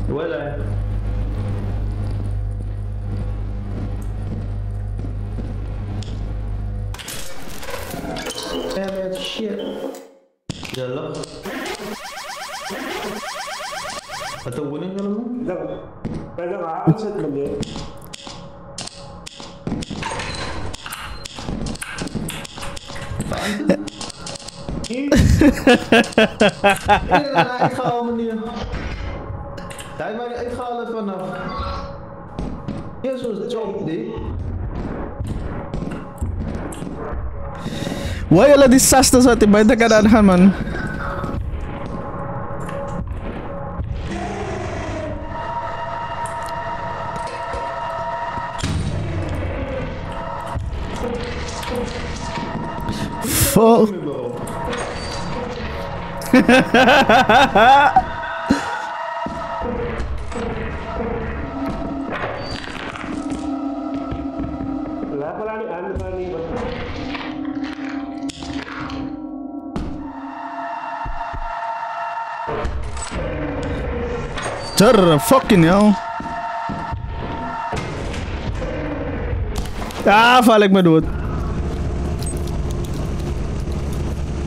Wala. Damn that shit. Jalo. Patagunin ka naman. Pwede ka, unset mo din. Ik ga allemaal niet. Hij maar ik ga er vanaf. Ja, zo is het job, die. Why ala disaster sa tibay na kadanahan man? Fuck. Wala ni ano pa ni ba? Fucking hell. Ah, val ik me dood.